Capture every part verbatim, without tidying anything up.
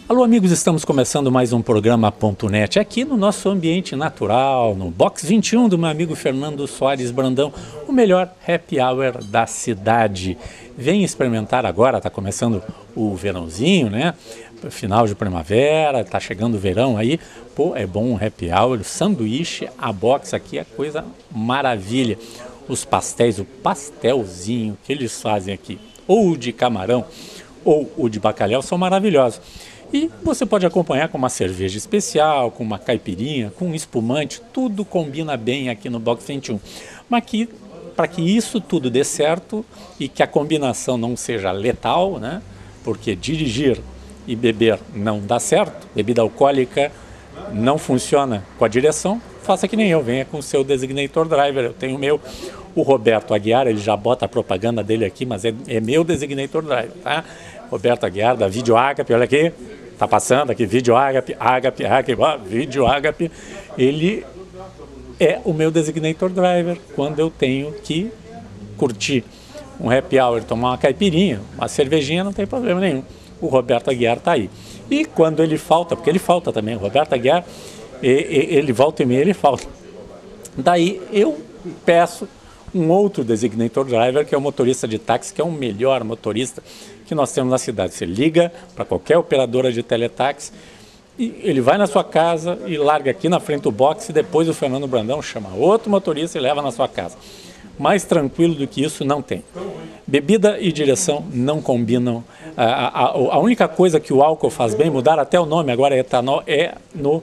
Alô amigos, estamos começando mais um programa Ponto Net aqui no nosso ambiente natural, no Box vinte e um do meu amigo Fernando Soares Brandão, o melhor happy hour da cidade. Vem experimentar agora, está começando o verãozinho, né? Final de primavera, está chegando o verão aí, pô, é bom um happy hour, o sanduíche, a box aqui é coisa maravilha. Os pastéis, o pastelzinho que eles fazem aqui, ou o de camarão, ou o de bacalhau, são maravilhosos. E você pode acompanhar com uma cerveja especial, com uma caipirinha, com um espumante, tudo combina bem aqui no Box vinte e um. Mas que, para que isso tudo dê certo e que a combinação não seja letal, né? Porque dirigir e beber não dá certo, bebida alcoólica não funciona com a direção, faça que nem eu, venha com o seu designator driver, eu tenho o meu, o Roberto Aguiar, ele já bota a propaganda dele aqui, mas é, é meu designator driver, tá? Roberto Aguiar, da Vídeo Agape, olha aqui, tá passando aqui, Vídeo Agape, Agape, Agape, ó, Vídeo Agape, ele é o meu designator driver quando eu tenho que curtir um happy hour, tomar uma caipirinha, uma cervejinha, não tem problema nenhum. O Roberto Aguiar está aí. E quando ele falta, porque ele falta também, o Roberto Aguiar, ele volta e meia, ele falta. Daí eu peço um outro designator driver, que é o motorista de táxi, que é o melhor motorista que nós temos na cidade. Você liga para qualquer operadora de teletáxi, e ele vai na sua casa e larga aqui na frente do box, e depois o Fernando Brandão chama outro motorista e leva na sua casa. Mais tranquilo do que isso não tem. Bebida e direção não combinam. A, a, a única coisa que o álcool faz bem, mudar até o nome, agora é etanol, é no,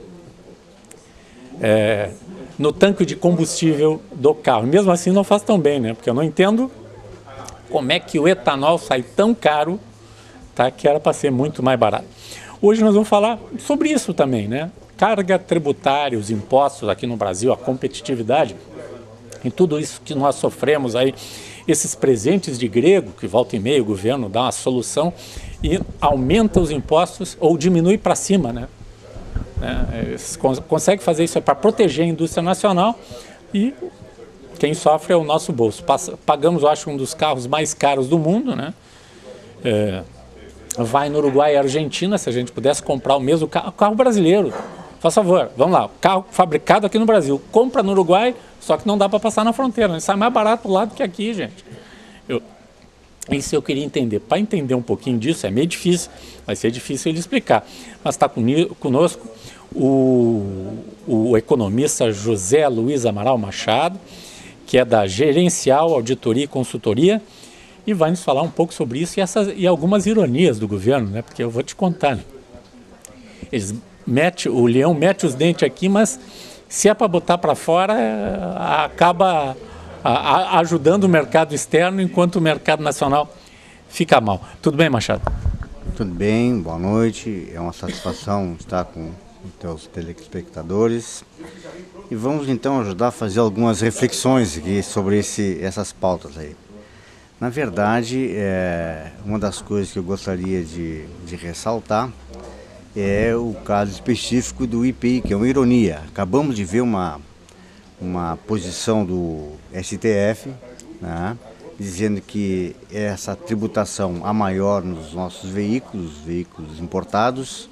é, no tanque de combustível do carro. Mesmo assim não faz tão bem, né? Porque eu não entendo como é que o etanol sai tão caro, tá? Que era para ser muito mais barato. Hoje nós vamos falar sobre isso também, né? Carga tributária, os impostos aqui no Brasil, a competitividade, em tudo isso que nós sofremos aí, esses presentes de grego, que volta e meia o governo dá uma solução e aumenta os impostos ou diminui para cima, né? É, consegue fazer isso para proteger a indústria nacional e quem sofre é o nosso bolso. Pagamos, eu acho, um dos carros mais caros do mundo, né? É, vai no Uruguai e Argentina, se a gente pudesse comprar o mesmo carro, carro brasileiro. Faz favor, vamos lá, carro fabricado aqui no Brasil, compra no Uruguai, só que não dá para passar na fronteira, né? Sai mais barato lá do que aqui, gente. Eu, isso eu queria entender. Para entender um pouquinho disso é meio difícil, vai ser difícil ele explicar. Mas está conosco o, o economista José Luiz Amaral Machado, que é da Gerencial Auditoria e Consultoria, e vai nos falar um pouco sobre isso e, essas, e algumas ironias do governo, né? Porque eu vou te contar, né? Eles mete, o leão mete os dentes aqui, mas se é para botar para fora, é, acaba a, a, ajudando o mercado externo, enquanto o mercado nacional fica mal. Tudo bem, Machado? Tudo bem, boa noite. É uma satisfação estar com os teus telespectadores. E vamos então ajudar a fazer algumas reflexões aqui sobre esse, essas pautas aí. Na verdade, é, uma das coisas que eu gostaria de, de ressaltar é o caso específico do I P I, que é uma ironia. Acabamos de ver uma, uma posição do S T F, né, dizendo que essa tributação a maior nos nossos veículos, veículos importados,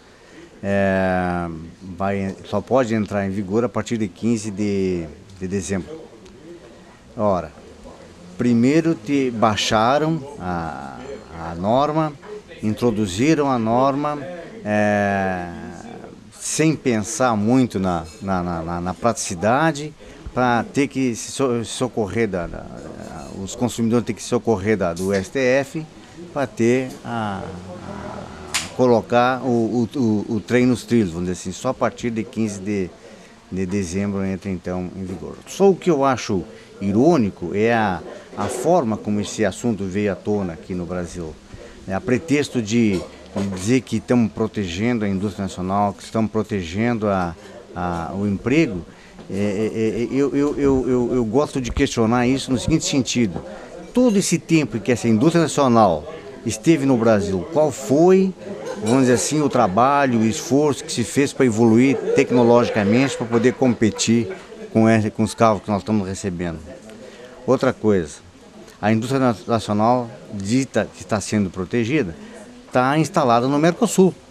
é, vai, só pode entrar em vigor a partir de quinze de dezembro. Ora, primeiro te baixaram a, a norma, introduziram a norma, É, sem pensar muito na, na, na, na praticidade, para ter que se socorrer, da, da, os consumidores têm que se socorrer da, do S T F para ter a, a colocar o, o, o, o trem nos trilhos, vamos dizer assim, só a partir de quinze de dezembro entra então em vigor. Só o que eu acho irônico é a, a forma como esse assunto veio à tona aqui no Brasil, a pretexto de dizer que estamos protegendo a indústria nacional, que estamos protegendo a, a, o emprego. É, é, eu, eu, eu, eu, eu gosto de questionar isso no seguinte sentido: todo esse tempo que essa indústria nacional esteve no Brasil, qual foi, vamos dizer assim, o trabalho, o esforço que se fez para evoluir tecnologicamente, para poder competir com, esse, com os carros que nós estamos recebendo? Outra coisa, a indústria nacional dita que está sendo protegida, está instalada no Mercosul.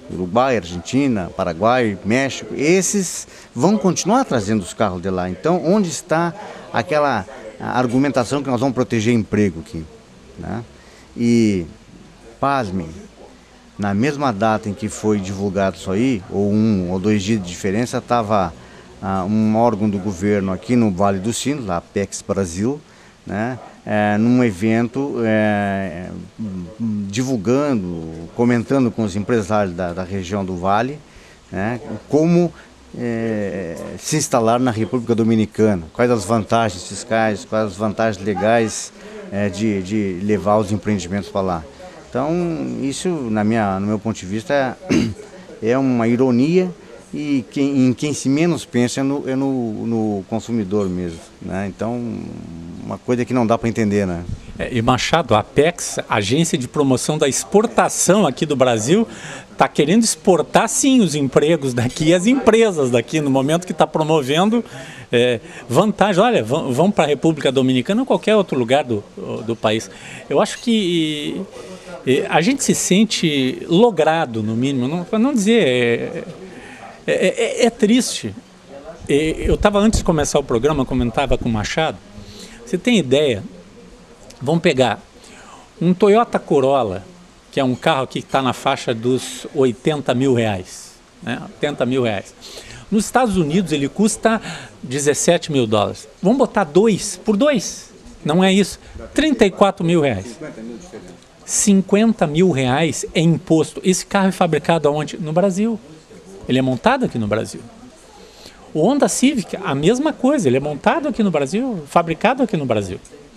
Uruguai, Argentina, Paraguai, México, esses vão continuar trazendo os carros de lá. Então, onde está aquela argumentação que nós vamos proteger emprego aqui, né? E, pasmem, na mesma data em que foi divulgado isso aí, ou um ou dois dias de diferença, estava ah, um órgão do governo aqui no Vale dos Sinos, a Apex Brasil, né, é, num evento é, divulgando, comentando com os empresários da, da região do Vale, né, como é, se instalar na República Dominicana, quais as vantagens fiscais, quais as vantagens legais é, de, de levar os empreendimentos para lá. Então, isso, na minha, no meu ponto de vista, é, é uma ironia, e quem, em quem se menos pensa é no, é no, no consumidor mesmo, né? Então, uma coisa que não dá para entender, né? É, e Machado, a Apex, Agência de Promoção da Exportação aqui do Brasil, está querendo exportar sim os empregos daqui e as empresas daqui, no momento que está promovendo é, vantagem. Olha, vão, vão para a República Dominicana ou qualquer outro lugar do, do país. Eu acho que a gente se sente logrado, no mínimo, para não dizer, é, é, é, é triste. Eu estava, antes de começar o programa, comentava com o Machado, você tem ideia, vamos pegar um Toyota Corolla, que é um carro que está na faixa dos oitenta mil reais, né? oitenta mil reais. Nos Estados Unidos ele custa dezessete mil dólares. Vamos botar dois, por dois, não é isso, trinta e quatro mil reais. cinquenta mil reais é imposto. Esse carro é fabricado aonde? No Brasil. Ele é montado aqui no Brasil. O Honda Civic, a mesma coisa, ele é montado aqui no Brasil, fabricado aqui no Brasil.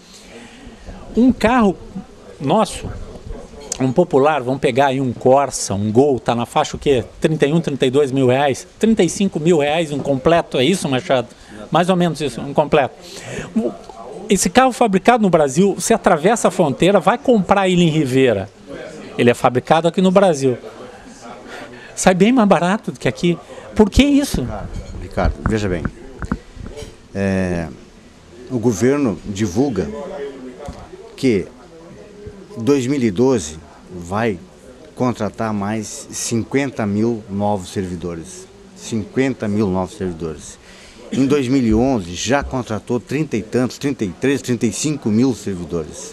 Um carro nosso, um popular, vamos pegar aí um Corsa, um Gol, tá na faixa o quê? trinta e um, trinta e dois mil reais, trinta e cinco mil reais um completo, é isso, Machado? Mais ou menos isso, um completo. Esse carro fabricado no Brasil, você atravessa a fronteira, vai comprar ele em Rivera. Ele é fabricado aqui no Brasil. Sai bem mais barato do que aqui. Por que isso? Ricardo, Ricardo veja bem. É, o governo divulga que dois mil e doze vai contratar mais cinquenta mil novos servidores. cinquenta mil novos servidores. Em dois mil e onze já contratou trinta e tantos, trinta e três, trinta e cinco mil servidores.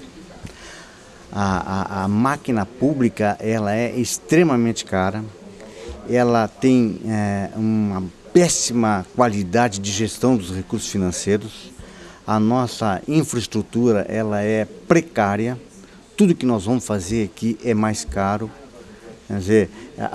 A, a, a máquina pública ela é extremamente cara, ela tem é, uma péssima qualidade de gestão dos recursos financeiros, a nossa infraestrutura ela é precária, tudo que nós vamos fazer aqui é mais caro. Quer dizer,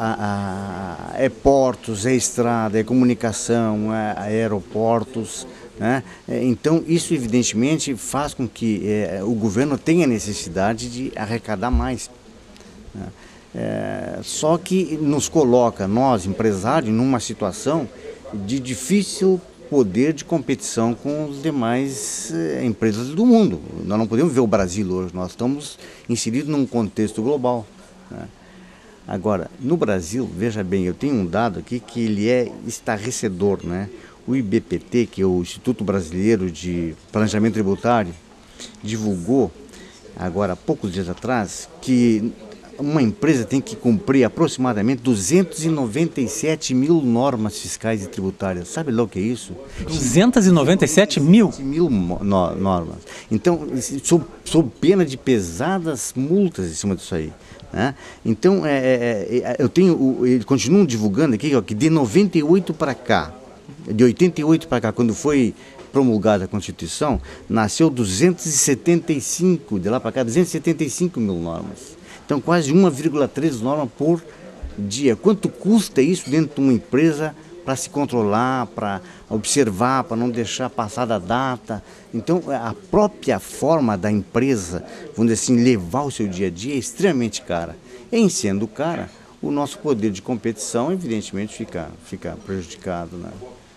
a, a, é portos, é estrada, é comunicação, é aeroportos, né? Então, isso evidentemente faz com que é, o governo tenha necessidade de arrecadar mais, né? É, só que nos coloca, nós, empresários, numa situação de difícil poder de competição com as demais é, empresas do mundo. Nós não podemos ver o Brasil hoje, nós estamos inseridos num contexto global, né? Agora, no Brasil, veja bem, eu tenho um dado aqui que ele é estarrecedor, né? O I B P T, que é o Instituto Brasileiro de Planejamento Tributário, divulgou, agora há poucos dias atrás, que uma empresa tem que cumprir aproximadamente duzentos e noventa e sete mil normas fiscais e tributárias. Sabe lá o que é isso? duzentos e noventa e sete mil? mil no, normas. Então, sob, sob pena de pesadas multas em cima disso aí, né? Então, é, é, é, eu tenho, eles continuam divulgando aqui ó, que de noventa e oito para cá, de oitenta e oito para cá, quando foi promulgada a Constituição, nasceu duzentos e setenta e cinco, de lá para cá, duzentos e setenta e cinco mil normas. Então, quase uma vírgula três normas por dia. Quanto custa isso dentro de uma empresa para se controlar, para observar, para não deixar passar da data? Então, a própria forma da empresa, vamos dizer assim, levar o seu dia a dia é extremamente cara. Em sendo cara, o nosso poder de competição, evidentemente, fica, fica prejudicado, né?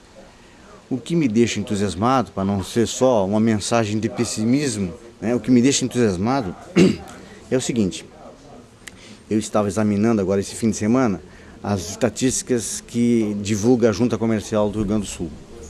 O que me deixa entusiasmado, para não ser só uma mensagem de pessimismo, né? O que me deixa entusiasmado é o seguinte: eu estava examinando agora esse fim de semana as estatísticas que divulga a Junta Comercial do Rio Grande do Sul.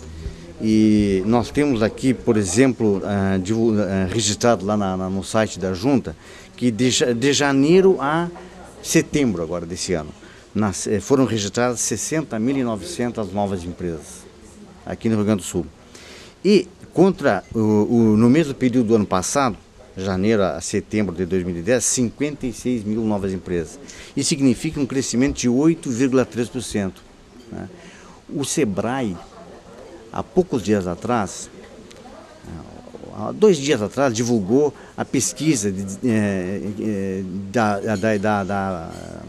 E nós temos aqui, por exemplo, uh, divulga, uh, registrado lá na, na, no site da Junta, que de, de janeiro a setembro agora desse ano, nas, foram registradas sessenta mil e novecentas novas empresas aqui no Rio Grande do Sul. E contra o, o, no mesmo período do ano passado, janeiro a setembro de dois mil e dez, cinquenta e seis mil novas empresas. Isso significa um crescimento de oito vírgula três por cento. Né? O Sebrae, há poucos dias atrás, há dois dias atrás, divulgou a pesquisa de, é, da, da, da, da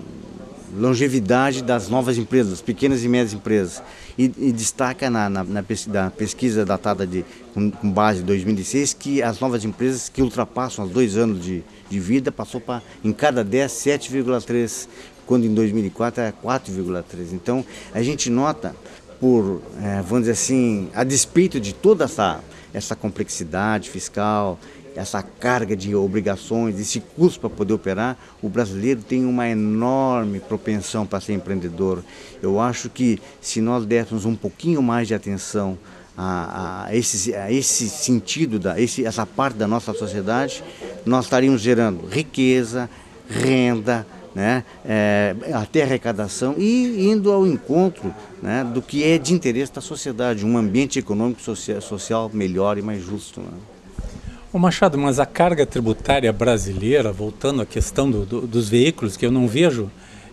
longevidade das novas empresas, pequenas e médias empresas, e, e destaca na, na, na pesquisa datada de, com, com base em dois mil e seis que as novas empresas que ultrapassam os dois anos de, de vida passou para, em cada dez, sete vírgula três, quando em dois mil e quatro era quatro vírgula três. Então a gente nota, por, é, vamos dizer assim, a despeito de toda essa, essa complexidade fiscal, essa carga de obrigações, esse custo para poder operar, o brasileiro tem uma enorme propensão para ser empreendedor. Eu acho que se nós dessemos um pouquinho mais de atenção a, a, esse, a esse sentido, da, esse, essa parte da nossa sociedade, nós estaríamos gerando riqueza, renda, né, é, até arrecadação e indo ao encontro, né, do que é de interesse da sociedade, um ambiente econômico social, social melhor e mais justo. Né? Ô Machado, mas a carga tributária brasileira, voltando à questão do, do, dos veículos, que eu não vejo,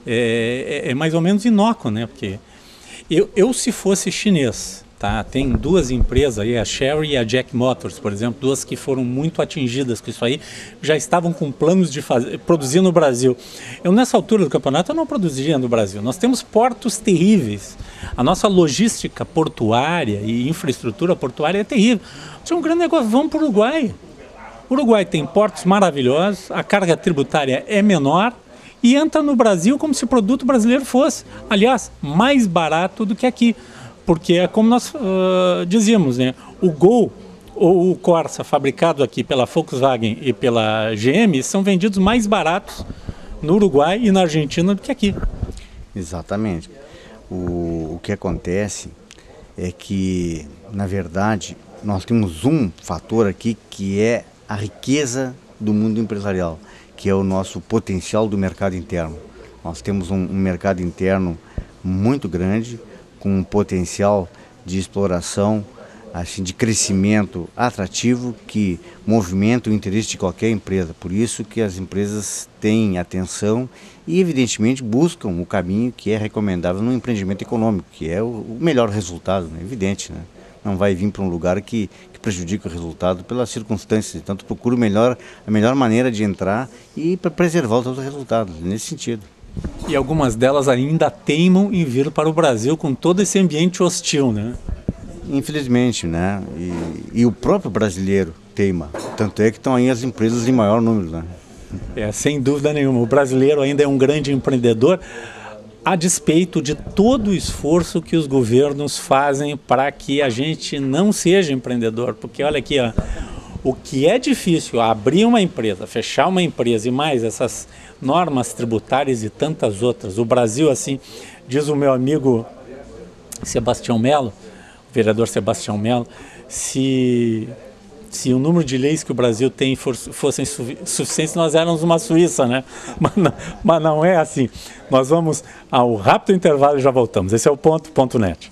é, é, é mais ou menos inócuo, né? Porque eu, eu, se fosse chinês, tá? Tem duas empresas aí, a Chery e a Jack Motors, por exemplo, duas que foram muito atingidas com isso aí, já estavam com planos de fazer, produzir no Brasil. Eu, nessa altura do campeonato, eu não produziria no Brasil. Nós temos portos terríveis. A nossa logística portuária e infraestrutura portuária é terrível. Isso é um grande negócio. Vamos para o Uruguai. O Uruguai tem portos maravilhosos, a carga tributária é menor e entra no Brasil como se o produto brasileiro fosse, aliás, mais barato do que aqui. Porque é como nós uh, dizíamos, né? O Gol ou o Corsa fabricado aqui pela Volkswagen e pela G M são vendidos mais baratos no Uruguai e na Argentina do que aqui. Exatamente. O, o que acontece é que, na verdade, nós temos um fator aqui que é a riqueza do mundo empresarial, que é o nosso potencial do mercado interno. Nós temos um, um mercado interno muito grande, com um potencial de exploração, assim, de crescimento atrativo que movimenta o interesse de qualquer empresa. Por isso que as empresas têm atenção e, evidentemente, buscam o caminho que é recomendável no empreendimento econômico, que é o, o melhor resultado, né? Evidente, né? Não vai vir para um lugar que, que prejudica o resultado pelas circunstâncias. Então, procura o melhor, a melhor maneira de entrar e para preservar os seus resultados, nesse sentido. E algumas delas ainda teimam em vir para o Brasil com todo esse ambiente hostil, né? Infelizmente, né? E, e o próprio brasileiro teima. Tanto é que estão aí as empresas em maior número, né? É, sem dúvida nenhuma. O brasileiro ainda é um grande empreendedor, a despeito de todo o esforço que os governos fazem para que a gente não seja empreendedor. Porque olha aqui, ó, o que é difícil abrir uma empresa, fechar uma empresa e mais essas normas tributárias e tantas outras. O Brasil, assim, diz o meu amigo Sebastião Melo, o vereador Sebastião Melo, se, se o número de leis que o Brasil tem for, fossem su, suficientes, nós éramos uma Suíça, né? Mas não, mas não é assim. Nós vamos ao rápido intervalo e já voltamos. Esse é o ponto, ponto net.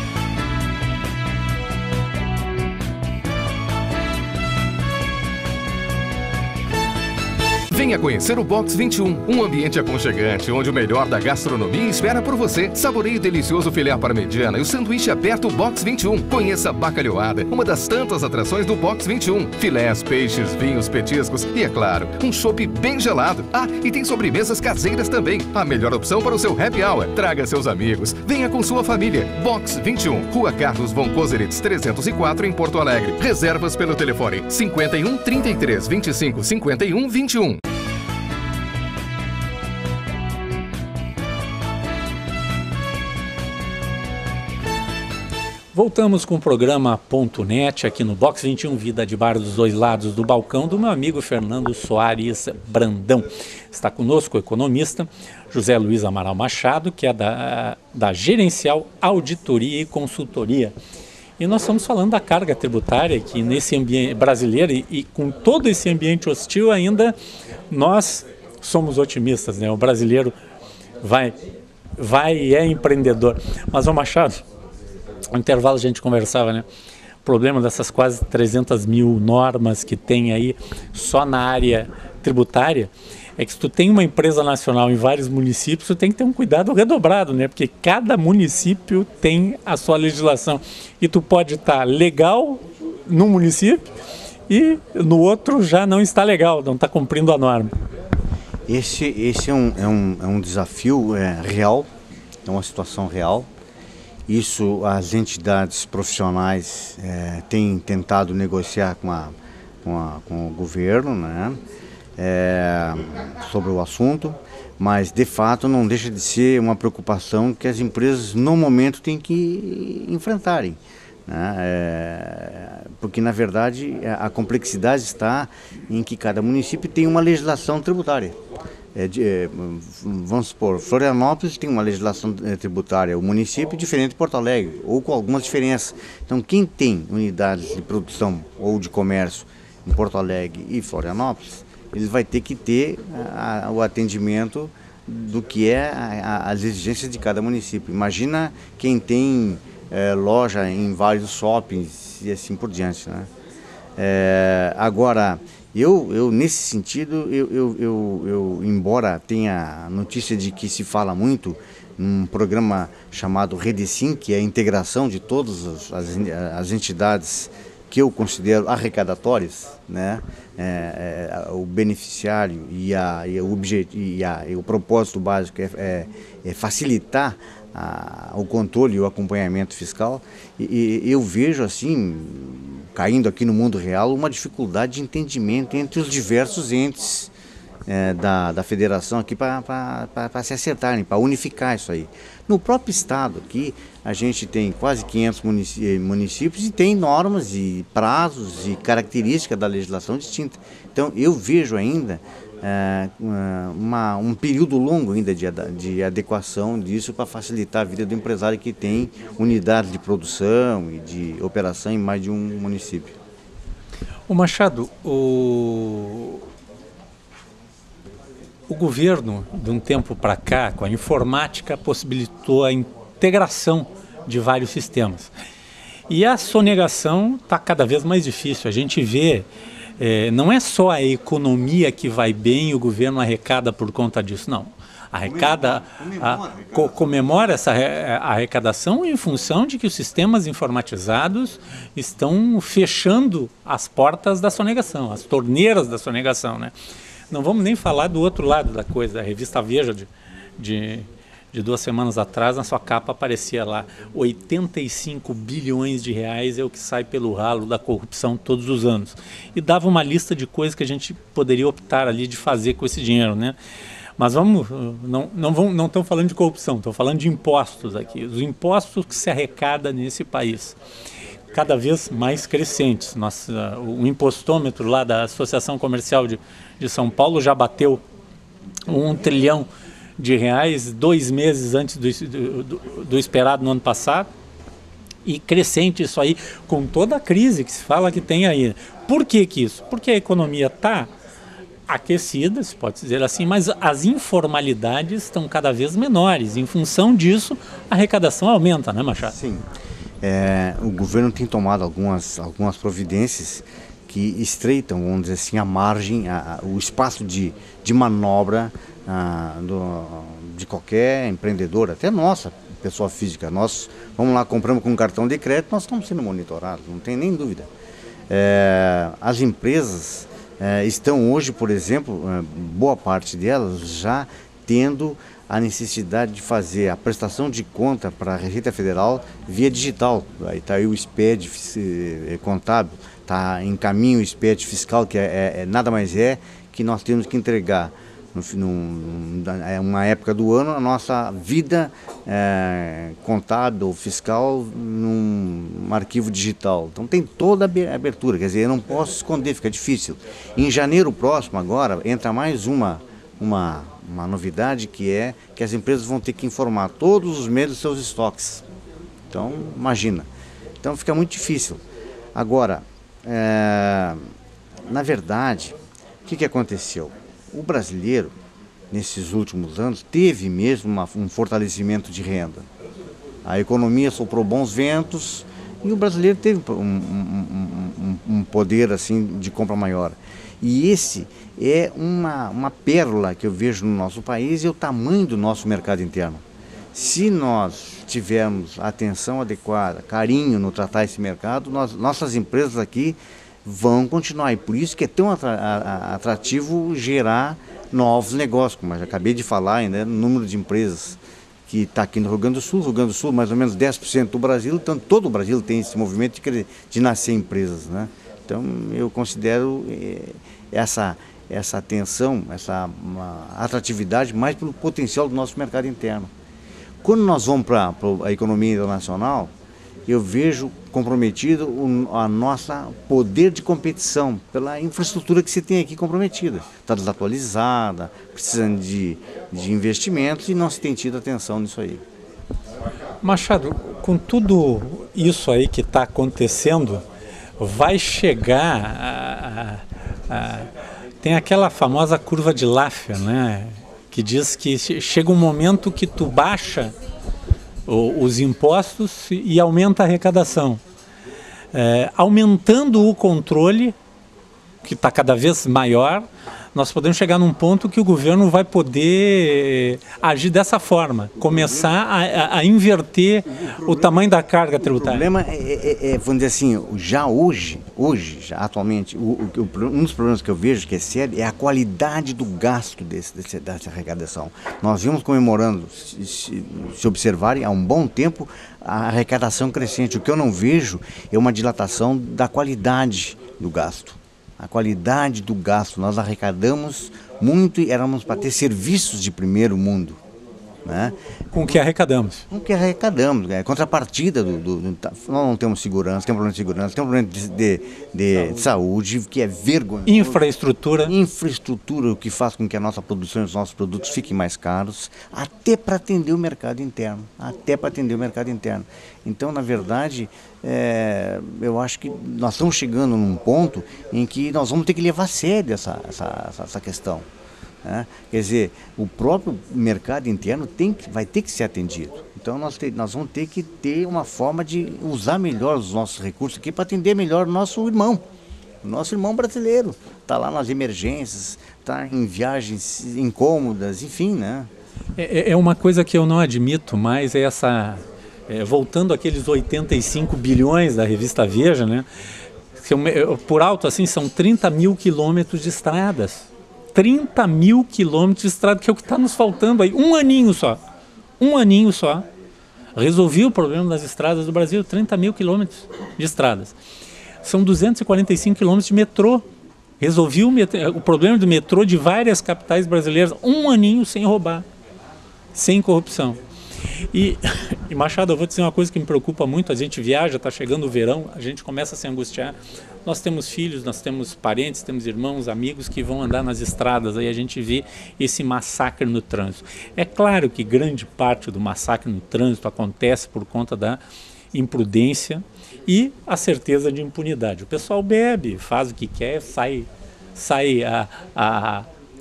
Venha conhecer o Box vinte e um, um ambiente aconchegante, onde o melhor da gastronomia espera por você. Saboreie o delicioso filé parmegiana e o sanduíche aberto Box vinte e um. Conheça a bacalhoada, uma das tantas atrações do Box vinte e um. Filés, peixes, vinhos, petiscos e, é claro, um chopp bem gelado. Ah, e tem sobremesas caseiras também. A melhor opção para o seu happy hour. Traga seus amigos. Venha com sua família. Box vinte e um, Rua Carlos von Koselitz, trezentos e quatro, em Porto Alegre. Reservas pelo telefone cinquenta e um, trinta e três, vinte e cinco, cinquenta e um, vinte e um. Voltamos com o programa Ponto Net aqui no Box vinte e um, Vida de Bar dos Dois Lados do Balcão, do meu amigo Fernando Soares Brandão. Está conosco o economista José Luiz Amaral Machado, que é da, da Gerencial Auditoria e Consultoria. E nós estamos falando da carga tributária, que nesse ambiente brasileiro e, e com todo esse ambiente hostil ainda nós somos otimistas, né? O brasileiro vai vai e é empreendedor. Mas, ô Machado, no intervalo a gente conversava, né? O problema dessas quase trezentas mil normas que tem aí só na área tributária é que se tu tem uma empresa nacional em vários municípios, tu tem que ter um cuidado redobrado, né? Porque cada município tem a sua legislação. E tu pode estar legal num município e no outro já não está legal, não está cumprindo a norma. Esse, esse é, um, é, um, é um desafio é, real, é uma situação real. Isso as entidades profissionais é, têm tentado negociar com, a, com, a, com o governo, né? É, sobre o assunto, mas de fato não deixa de ser uma preocupação que as empresas no momento têm que enfrentarem, né? É, porque na verdade a complexidade está em que cada município tem uma legislação tributária. É, de, é, vamos supor, Florianópolis tem uma legislação tributária, o município é diferente de Porto Alegre, ou com algumas diferenças. Então quem tem unidades de produção ou de comércio em Porto Alegre e Florianópolis, ele vai ter que ter a, o atendimento do que é a, a, as exigências de cada município. Imagina quem tem é, loja em vários shoppings e assim por diante, né? É, agora, eu, eu nesse sentido, eu, eu, eu, eu, embora tenha a notícia de que se fala muito num programa chamado Redesim, que é a integração de todas as, as entidades que eu considero arrecadatórias, né? É, é, o beneficiário e, a, e, o, objet, e, a, e o propósito básico é, é, é facilitar a, o controle e o acompanhamento fiscal. E, e eu vejo assim, caindo aqui no mundo real, uma dificuldade de entendimento entre os diversos entes é, da, da federação aqui para se acertarem, para unificar isso aí. No próprio estado aqui, a gente tem quase quinhentos municípios e tem normas e prazos e características da legislação distintas. Então, eu vejo ainda é, uma, um período longo ainda de, de adequação disso para facilitar a vida do empresário que tem unidades de produção e de operação em mais de um município. O Machado, o... O governo, de um tempo para cá, com a informática, possibilitou a integração de vários sistemas. E a sonegação está cada vez mais difícil. A gente vê, é, não é só a economia que vai bem e o governo arrecada por conta disso, não. Arrecada, a, co, comemora essa arrecadação em função de que os sistemas informatizados estão fechando as portas da sonegação, as torneiras da sonegação, né? Não vamos nem falar do outro lado da coisa. A revista Veja, de, de, de duas semanas atrás, na sua capa aparecia lá, oitenta e cinco bilhões de reais é o que sai pelo ralo da corrupção todos os anos. E dava uma lista de coisas que a gente poderia optar ali de fazer com esse dinheiro, né? Mas vamos, não não vão, não estão falando de corrupção, estão falando de impostos aqui. Os impostos que se arrecada nesse país, cada vez mais crescentes. Nossa, o impostômetro lá da Associação Comercial de, de São Paulo já bateu um trilhão de reais dois meses antes do, do, do esperado no ano passado. E crescente isso aí, com toda a crise que se fala que tem aí. Por que que isso? Porque a economia está aquecida, se pode dizer assim, mas as informalidades estão cada vez menores. Em função disso, a arrecadação aumenta, né, Machado? Sim. É, o governo tem tomado algumas, algumas providências que estreitam, vamos dizer assim, a margem, a, a, o espaço de, de manobra a, do, de qualquer empreendedor, até nossa pessoa física. Nós, vamos lá, compramos com um cartão de crédito, nós estamos sendo monitorados, não tem nem dúvida. É, as empresas é, estão hoje, por exemplo, é, boa parte delas já tendo a necessidade de fazer a prestação de conta para a Receita Federal via digital. Aí está aí o S P E D contábil, está em caminho o S P E D fiscal, que é, é, é, nada mais é que nós temos que entregar, em uma época do ano, a nossa vida é, contábil, fiscal, num arquivo digital. Então tem toda a abertura, quer dizer, eu não posso esconder, fica difícil. Em janeiro próximo, agora, entra mais uma, uma Uma novidade, que é que as empresas vão ter que informar todos os meses os seus estoques. Então, imagina. Então fica muito difícil. Agora, é, na verdade, o que, que aconteceu? O brasileiro, nesses últimos anos, teve mesmo uma, um fortalecimento de renda. A economia soprou bons ventos e o brasileiro teve um, um, um, um poder assim, de compra maior. E esse é uma, uma pérola que eu vejo no nosso país e o tamanho do nosso mercado interno. Se nós tivermos atenção adequada, carinho no tratar esse mercado, nós, nossas empresas aqui vão continuar. E por isso que é tão atrativo gerar novos negócios, como eu já acabei de falar, né, no número de empresas que está aqui no Rio Grande do Sul. Rio Grande do Sul, mais ou menos dez por cento do Brasil, então todo o Brasil tem esse movimento de, de nascer empresas, né? Então eu considero eh, essa, essa atenção, essa atratividade mais pelo potencial do nosso mercado interno. Quando nós vamos para a economia internacional, eu vejo comprometido o a nossa poder de competição pela infraestrutura que se tem aqui comprometida. Está desatualizada, precisando de, de investimentos e não se tem tido atenção nisso aí. Machado, com tudo isso aí que está acontecendo, vai chegar a, a, a, tem aquela famosa curva de Laffer, né? Que diz que chega um momento que tu baixa o, os impostos e aumenta a arrecadação. É, aumentando o controle, que está cada vez maior, nós podemos chegar num ponto que o governo vai poder agir dessa forma, começar a, a, a inverter o, o tamanho da carga tributária. O problema é, é, é, vamos dizer assim, já hoje, hoje já atualmente, o, o, um dos problemas que eu vejo que é sério é a qualidade do gasto desse, desse, dessa arrecadação. Nós vimos comemorando, se, se, se observarem, há um bom tempo, a arrecadação crescente. O que eu não vejo é uma dilatação da qualidade do gasto. A qualidade do gasto, nós arrecadamos muito e éramos para ter serviços de primeiro mundo, né? Com o que arrecadamos? Com o que arrecadamos, é contrapartida do, do, do... Nós não temos segurança, tem um problema de segurança, tem um problema de, de, de, de saúde, que é vergonhoso. Infraestrutura. Infraestrutura, o que faz com que a nossa produção e os nossos produtos fiquem mais caros, até para atender o mercado interno, até para atender o mercado interno. Então, na verdade, é, eu acho que nós estamos chegando num ponto em que nós vamos ter que levar a sério essa, essa, essa questão. Né? Quer dizer, o próprio mercado interno tem que, vai ter que ser atendido. Então, nós, te, nós vamos ter que ter uma forma de usar melhor os nossos recursos aqui para atender melhor o nosso irmão. O nosso irmão brasileiro está lá nas emergências, está em viagens incômodas, enfim, né? É, é uma coisa que eu não admito mais, é essa... É, voltando àqueles oitenta e cinco bilhões da revista Veja, né? Por alto, assim, são trinta mil quilômetros de estradas. trinta mil quilômetros de estrada, que é o que está nos faltando aí. Um aninho só. Um aninho só. Resolvi o problema das estradas do Brasil, trinta mil quilômetros de estradas. São duzentos e quarenta e cinco quilômetros de metrô. Resolvi o, metrô, o problema do metrô de várias capitais brasileiras. Um aninho sem roubar. Sem corrupção. E, e Machado, eu vou dizer uma coisa que me preocupa muito. A gente viaja, está chegando o verão, a gente começa a se angustiar. Nós temos filhos, nós temos parentes, temos irmãos, amigos que vão andar nas estradas, aí a gente vê esse massacre no trânsito. É claro que grande parte do massacre no trânsito acontece por conta da imprudência e a certeza de impunidade. O pessoal bebe, faz o que quer, sai, sai a, a,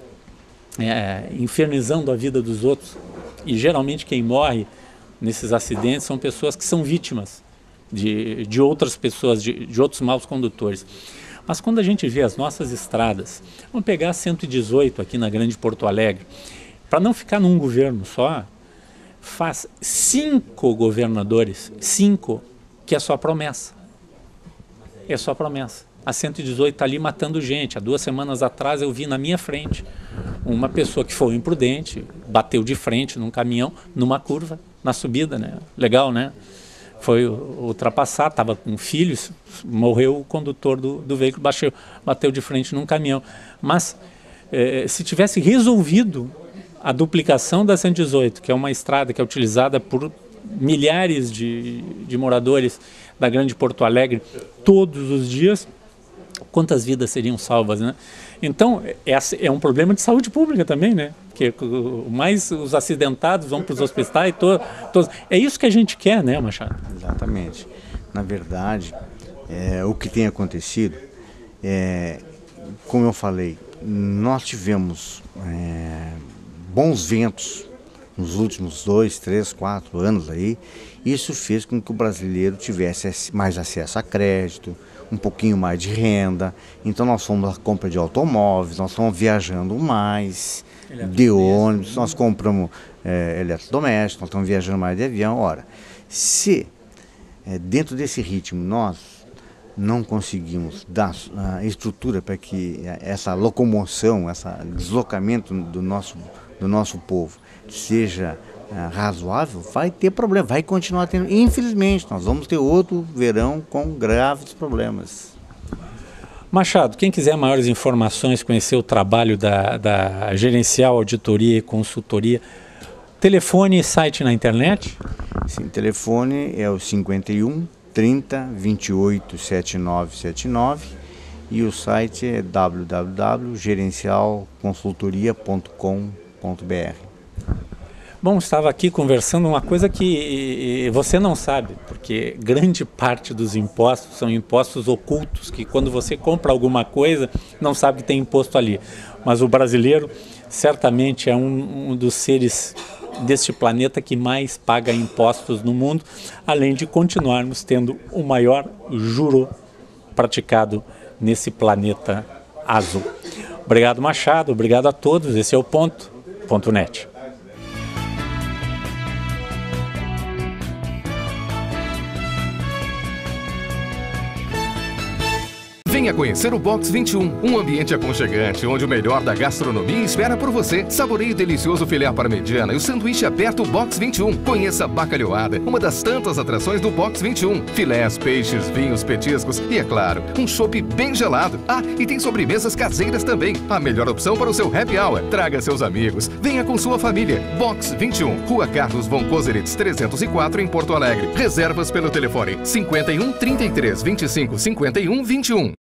é, infernizando a vida dos outros. E geralmente quem morre nesses acidentes são pessoas que são vítimas de, de outras pessoas, de, de outros maus condutores. Mas quando a gente vê as nossas estradas, vamos pegar a cento e dezoito aqui na Grande Porto Alegre, para não ficar num governo só, faz cinco governadores, cinco, que é só promessa. É só promessa. A cento e dezoito está ali matando gente. Há duas semanas atrás eu vi na minha frente uma pessoa que foi imprudente, bateu de frente num caminhão, numa curva, na subida, né? Legal, né? Foi ultrapassar, estava com filhos, morreu o condutor do, do veículo, bateu, bateu de frente num caminhão. Mas eh, se tivesse resolvido a duplicação da cento e dezoito, que é uma estrada que é utilizada por milhares de, de moradores da Grande Porto Alegre todos os dias, quantas vidas seriam salvas, né? Então, é, é um problema de saúde pública também, né? Porque mais os acidentados vão para os hospitais, to, to, é isso que a gente quer, né, Machado? Exatamente. Na verdade, é, o que tem acontecido, é, como eu falei, nós tivemos é, bons ventos nos últimos dois, três, quatro anos aí. Isso fez com que o brasileiro tivesse mais acesso a crédito, um pouquinho mais de renda. Então nós fomos à compra de automóveis, nós fomos viajando mais, de ônibus, nós compramos é, eletrodomésticos, nós estamos viajando mais de avião. Ora, se é, dentro desse ritmo nós não conseguimos dar a estrutura para que essa locomoção, esse deslocamento do nosso, do nosso povo seja uh, razoável, vai ter problema, vai continuar tendo. Infelizmente, nós vamos ter outro verão com graves problemas. Machado, quem quiser maiores informações, conhecer o trabalho da, da Gerencial Auditoria e Consultoria, telefone e site na internet? Sim, telefone é o cinquenta e um, trinta, vinte e oito, setenta e nove setenta e nove e o site é w w w ponto gerencial consultoria ponto com ponto b r. Bom, estava aqui conversando uma coisa que você não sabe, porque grande parte dos impostos são impostos ocultos, que quando você compra alguma coisa, não sabe que tem imposto ali. Mas o brasileiro certamente é um, um dos seres deste planeta que mais paga impostos no mundo, além de continuarmos tendo o maior juro praticado nesse planeta azul. Obrigado, Machado, obrigado a todos. Esse é o Ponto, ponto net. Venha conhecer o Box vinte e um, um ambiente aconchegante, onde o melhor da gastronomia espera por você. Saboreie o delicioso filé parmegiana e o sanduíche aberto Box vinte e um. Conheça a bacalhoada, uma das tantas atrações do Box vinte e um. Filés, peixes, vinhos, petiscos e, é claro, um chopp bem gelado. Ah, e tem sobremesas caseiras também. A melhor opção para o seu happy hour. Traga seus amigos. Venha com sua família. Box vinte e um, Rua Carlos von Koselitz, trezentos e quatro, em Porto Alegre. Reservas pelo telefone cinquenta e um, trinta e três, vinte e cinco, cinquenta e um, vinte e um.